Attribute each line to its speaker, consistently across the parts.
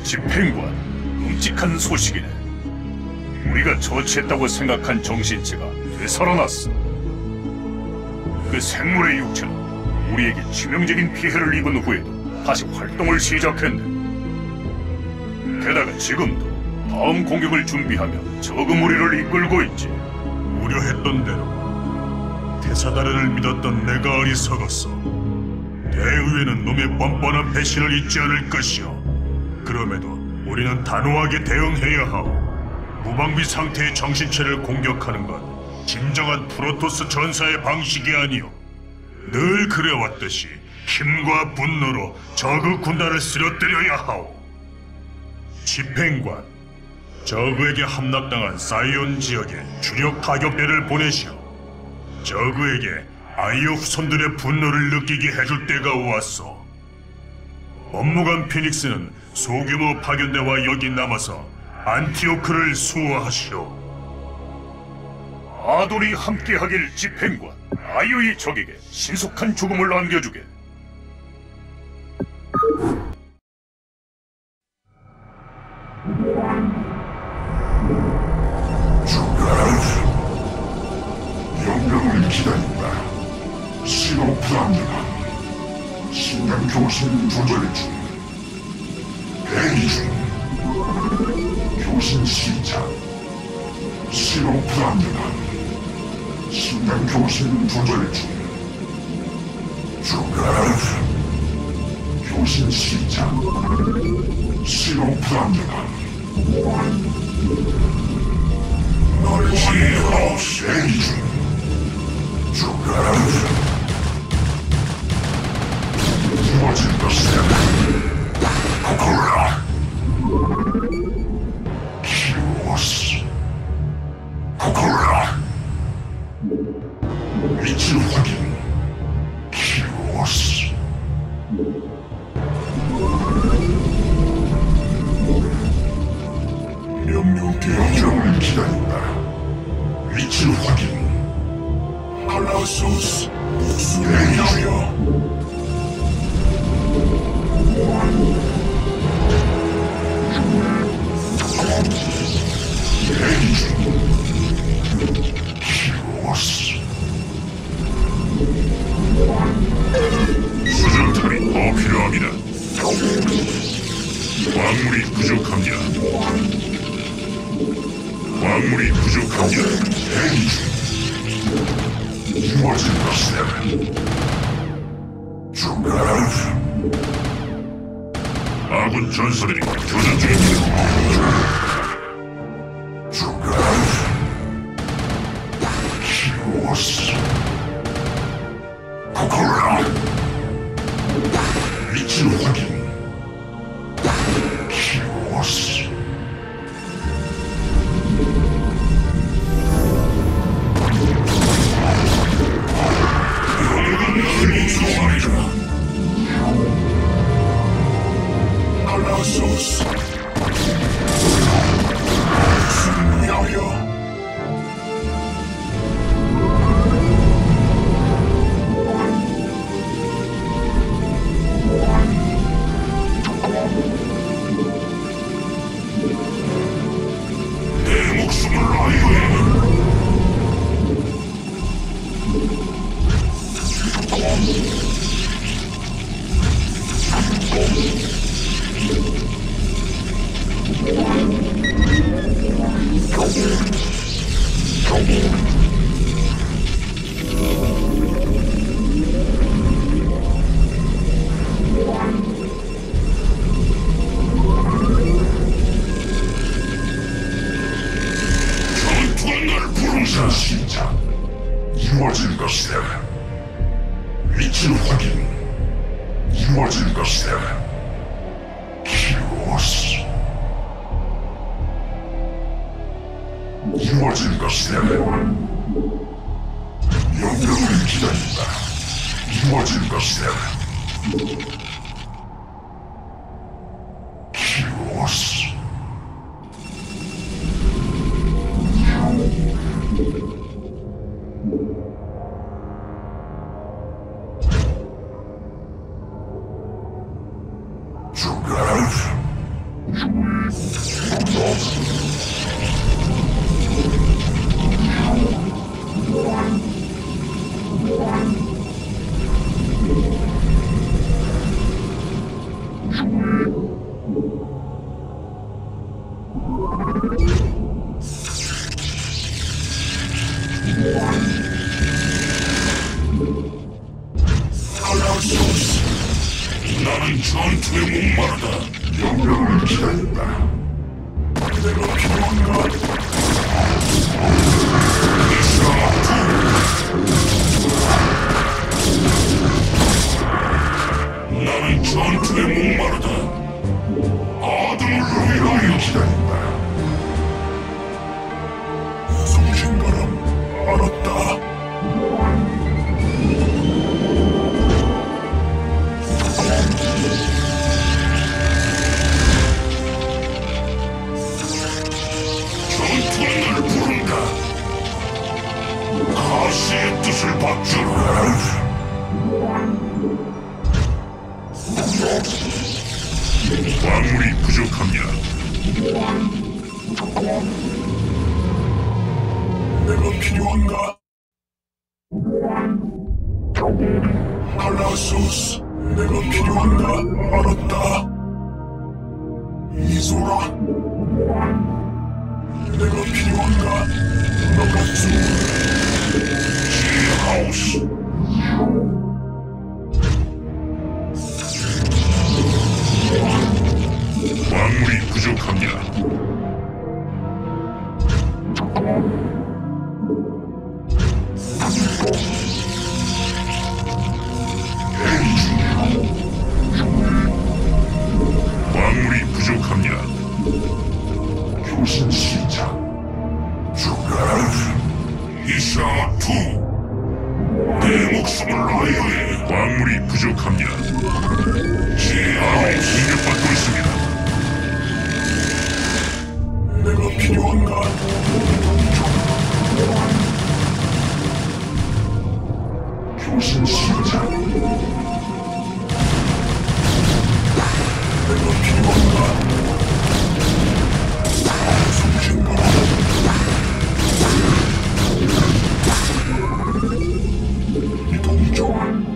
Speaker 1: 집행관, 끔찍한 소식이네. 우리가 처치했다고 생각한 정신체가 되살아났어. 그 생물의 육체는 우리에게 치명적인 피해를 입은 후에도 다시 활동을 시작했네. 게다가 지금도 다음 공격을 준비하며 적의 무리를 이끌고 있지.
Speaker 2: 우려했던 대로 테사다르를 믿었던 내가 어리석었어. 대의회는 놈의 뻔뻔한 배신을 잊지 않을 것이오. 그럼에도 우리는 단호하게 대응해야 하오. 무방비 상태의 정신체를 공격하는 건 진정한 프로토스 전사의 방식이 아니오. 늘 그래왔듯이 힘과 분노로 적의 군단을 쓰러뜨려야 하오. 집행관, 저그에게 함락당한 사이온 지역에 주력 타격대를 보내시오. 저그에게 아이오 후손들의 분노를 느끼게 해줄 때가 왔소. 업무관 피닉스는 소규모 파견대와 여기 남아서 안티오크를 수호하시오.
Speaker 1: 아돌이 함께하길. 집행관, 아이오의 적에게 신속한 죽음을 안겨주게.
Speaker 3: 명령을 기다린다. 신호 불합니다. 신경 교신 조절 중. 대기 중. 교신 시작. 신호 불합니다. 신경 교신 조절 중. 교신 시작. 신호 불합니다. 널 지혜로 대기 중. 이루어질 것이다. 코콜라 키오스. 코콜라 위치 확인. 키오스. 명령을 기다린다. 위치 확인. 칼라소스 대기하여. 대기 중. 키오스.
Speaker 2: 수정탑이 더 필요합니다. 광물이 부족합니다. 광물이 부족합니다.
Speaker 3: 대기 중. 이루어질 것이다.
Speaker 2: 아군 전사들이 교전 중입니다.
Speaker 3: 키오스. 코콜라 위치 확인. 키오스. 칼라소스 승리하여. 내 목숨을 아이오에. 전투가 날 부르자. 시작. 이루어질 것이다. 위치 확인. 이루어질 것이다. 키오스. 이루어질 것이다. 명령을 기다린다. 이루어질 것이다. 키오스. 알라소스, 나는 전투에 목마르다. 명령을 기다린다. 내가 필요한가? 나는 전투에 목마르다. 아들을 위하여 기다린다. 성신바람 알았다. 전투는 날 부른다. 가시의 뜻을 받들어라.
Speaker 2: 광물이 부족합니다.
Speaker 3: 내가 필요한가? 칼라소스, 내가 필요한가? 알았다. 이소라, 내가 필요한가? 나가수, 지하우스.
Speaker 2: 광물이 부족합니다. 광물이 부족합니다.
Speaker 3: 교신 시작. 죽어라.
Speaker 2: 이샤투, 내 목숨을 라이어에. 광물이 부족합니다. 지하우스 공격받고 있습니다.
Speaker 3: 내가 필요한가? 교신 시작. 내가 필요한가? 성신바람. 이동 중.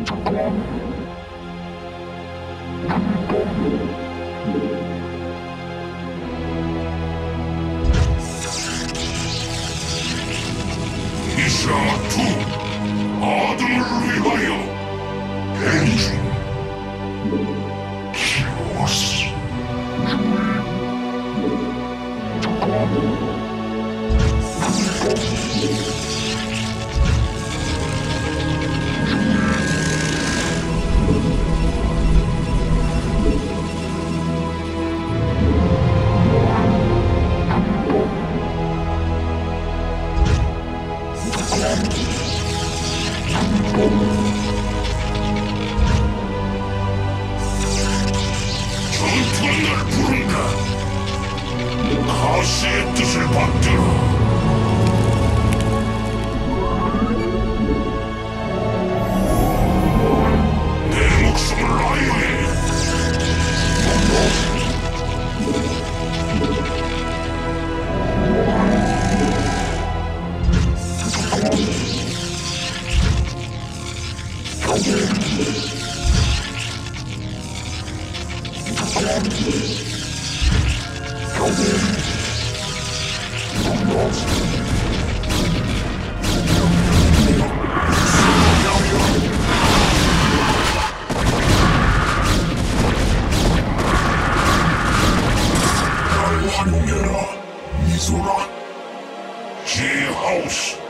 Speaker 2: 이샤투, 아들을 위하여.
Speaker 3: 대기 중. 키로스.
Speaker 2: 전투는 날 부른다. 가시의 뜻을 받들어. 내 목숨을 라이어에.
Speaker 3: 날 활용해라. 이소라.
Speaker 2: 지하우스.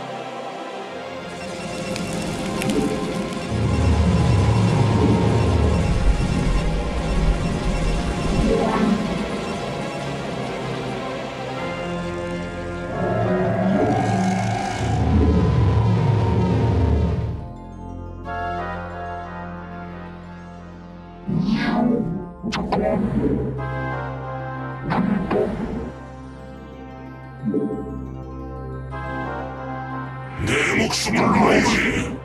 Speaker 2: 내 목숨을 라이어에.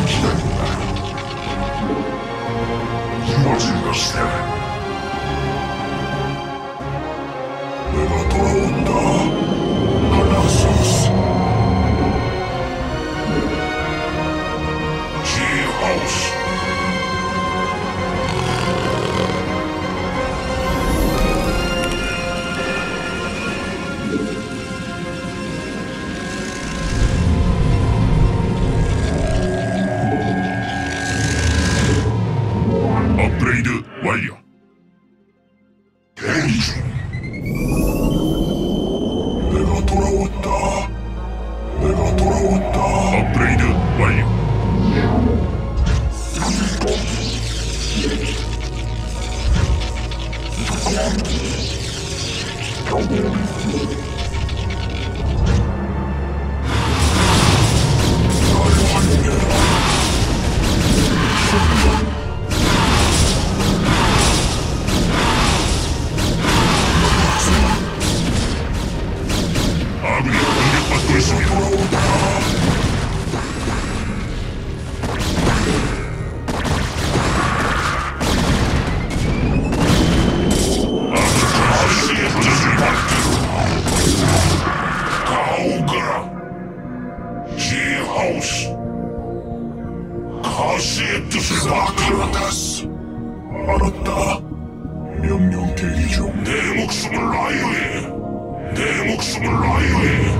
Speaker 3: 기다린다. 이루어질 것이다. 내가 돌아온다. 알라소스.
Speaker 2: 지하우스.
Speaker 1: 업그레이드 완료.
Speaker 3: 대기 중. 내가 돌아왔다. 내가 돌아왔다.
Speaker 1: 업그레이드 완료.
Speaker 3: 날 활용해라.
Speaker 1: 아군이 공격받고 있습니다.
Speaker 2: 가시의 뜻을 받들어. 가오거라. 지하우스. 가시의 뜻을 받들어.
Speaker 3: 아클라다스. 알았다. 명령 대기 중.
Speaker 2: 내 목숨을 라이오에. 내 목숨을 라이오에.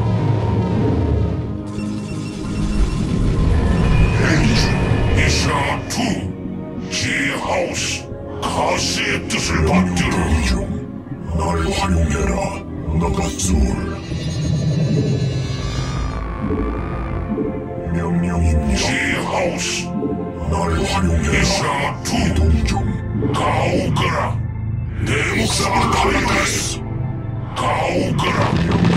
Speaker 3: 대기 중.
Speaker 2: 이샤2. 지하우스. 가시의 뜻을
Speaker 3: 명령
Speaker 2: 받들어.
Speaker 3: 대기 중. 날 활용해라. 나가솔. 명령입니다.
Speaker 2: 지하우스.
Speaker 3: 날 활용해라.
Speaker 2: 이샤2.
Speaker 3: 이동 중.
Speaker 2: 가오거라. 내 목숨을 라이오에. 가오거라.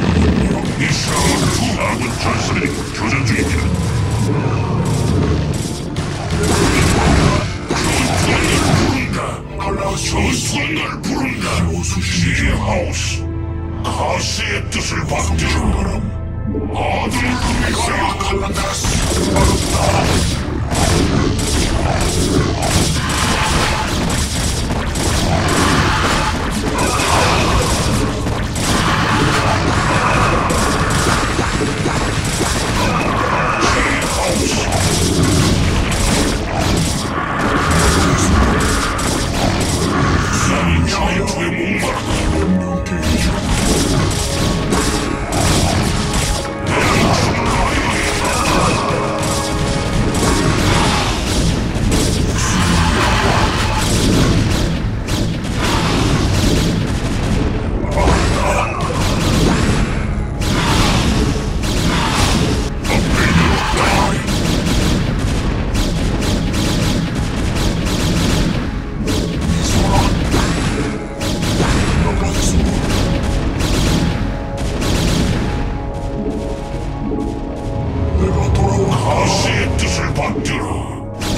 Speaker 2: 이샤2.
Speaker 1: 아군 전사들이 교전 중입니다.
Speaker 3: 칼라소스.
Speaker 2: 날 부른다.
Speaker 3: 오수신
Speaker 2: 지하우스. 가시의 뜻을 받들어.
Speaker 3: 바람.
Speaker 2: 아들을 위하여.
Speaker 3: 칼라다스.
Speaker 2: 나는 전투에 목마르다.
Speaker 3: 명령 대기 중. 내가 돌아와.
Speaker 2: 가시의 뜻을 받들어.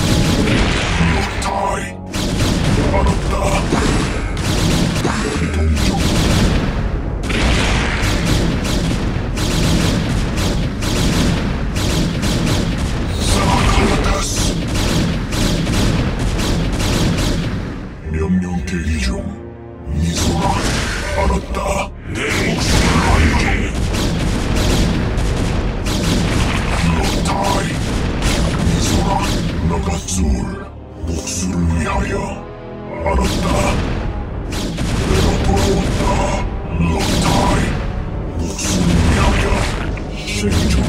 Speaker 3: 타이. 알았다. 이동 중. 사칼라다스. 명령 대기 중. 미소라. 알았다.
Speaker 2: 내 목숨을 라이오에.
Speaker 3: 타이. 미소라. 나가솔. 목수를 위하여. 알았다. 내가 돌아왔다. 럭타이. 목수를 위하여. 생존.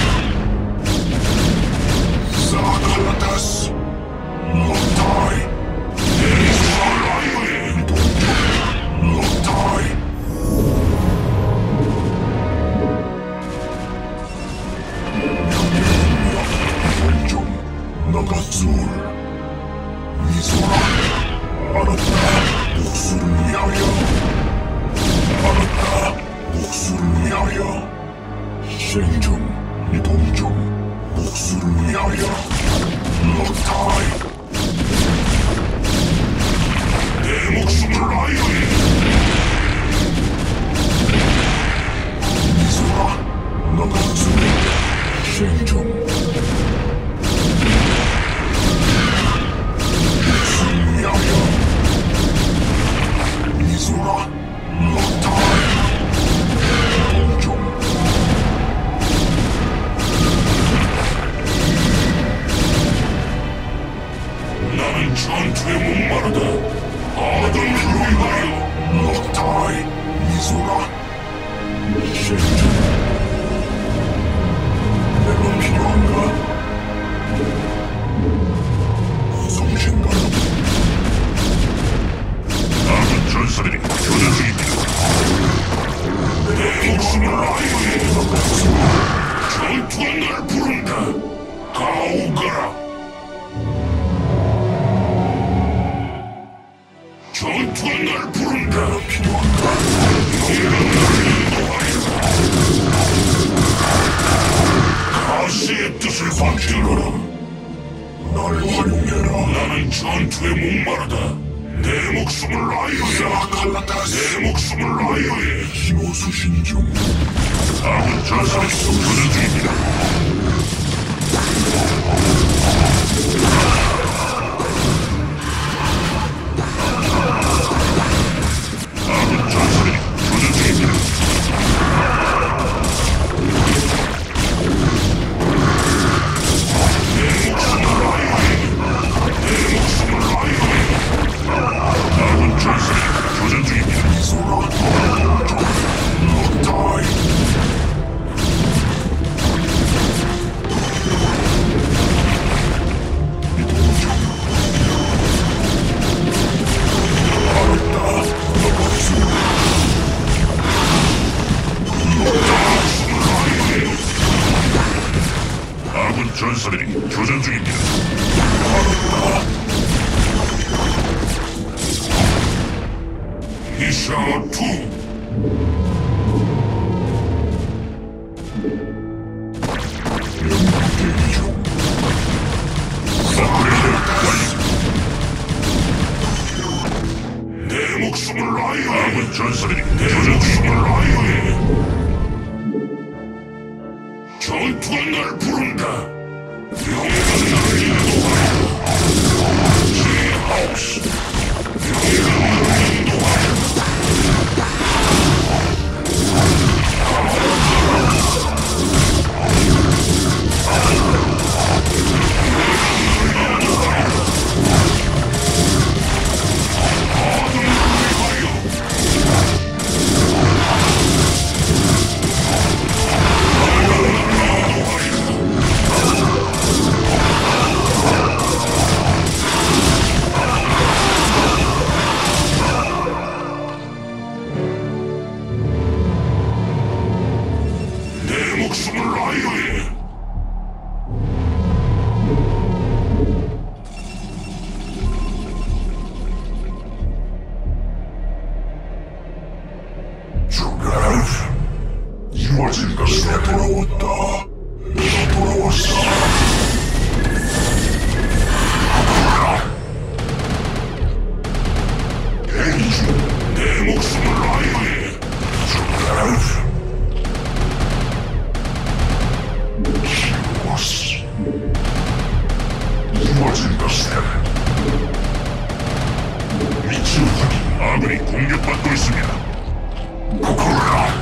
Speaker 3: 사칼라다스. 럭타이.
Speaker 2: 내 목숨을 라이오에.
Speaker 3: 이동 중. 럭타이. 이동 중. 나가솔. 미소라. 알았다. 목수를 위하여. 알았다. 목수를 위하여. 생존. 이동 중. 목수를 위하여. 럭타이.
Speaker 2: 내 목숨을 라이오에.
Speaker 3: 미소라. 나가솔. 생존.
Speaker 2: 뜻을 받들어라.
Speaker 3: 날 활용해라.
Speaker 2: 나는 전투에 목마르다. 내 목숨을 라이오에. 내 목숨을 라이오에.
Speaker 3: 신호수신 중.
Speaker 2: 아군 전사를 교전 중입니다. 아군 전사들이 교전 중입니다. 내 목숨을 라이오에. 내 목숨을 라이오에. 아군 전사들이 교전 중입니다.
Speaker 3: 다이.
Speaker 2: 아군 전사들이 교전 중입니다. 미션 2.
Speaker 3: 대기 중.
Speaker 2: 내 목숨을 라이오에. 아군 전사들이 교전 중입니다. 라이오에. 전투가 날 부른다. 명예가 나를 인도하라. 제하우스. 명예가 나를 인도하라. 내 목숨을 라이오에.
Speaker 3: 죽어라. 이루어진 것을 돌아왔다. 내가 돌아왔어.
Speaker 2: 대기 중. 내 목숨을 라이오에.
Speaker 3: 죽어라. 히오스. 이루어진 것을
Speaker 2: 위치 확인. 아군이 공격받고 있습니다.
Speaker 3: 고고라.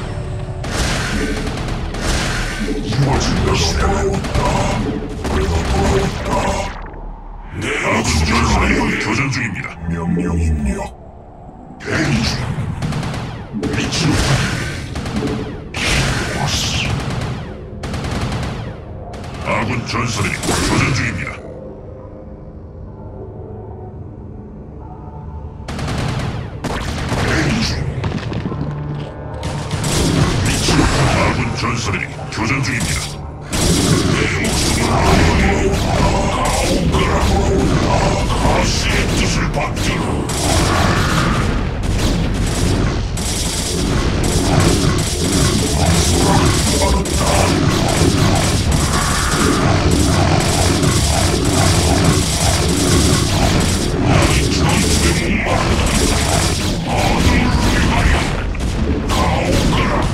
Speaker 3: 이루어진 것을 돌아왔다. 내가 돌아왔다.
Speaker 2: 내 아군 전사들이 교전 중입니다.
Speaker 3: 명령 입력.
Speaker 2: 대기 중. 위치 확인.
Speaker 3: 히오스.
Speaker 2: 아군 전사들이 교전 중입니다. 대기 중. 위치 확인. 아군 전사들이 교전 중입니다. 내 목숨을 라이오에. 가시의 뜻을 받들어. 나는 전투에 목마르다. 어둠을 위하여 가오거라.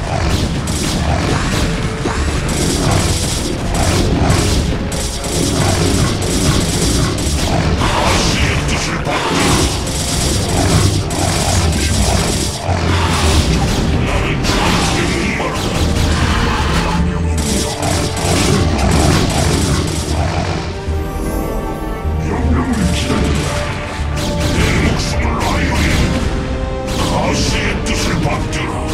Speaker 2: 가시의 뜻을 받들어. 나는 전투에 목마르다.
Speaker 3: 명령을 기다린다.
Speaker 2: 내 목숨을 라이오에. 가시의 뜻을 받들어.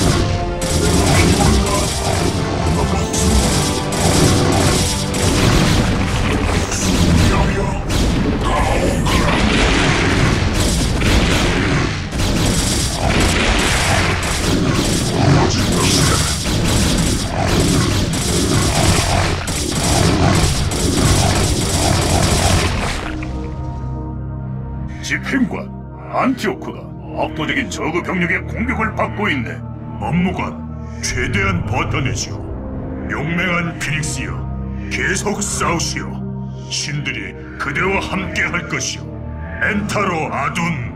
Speaker 3: 위하여. 이루어진 것을
Speaker 1: 집행관 안티오크가 압도적인 저그 병력의 공격을 받고 있네. 업무관 최대한 버텨내시오. 용맹한 피닉스여, 계속 싸우시오. 신들이 그대와 함께 할 것이오. 엔타로 아둔.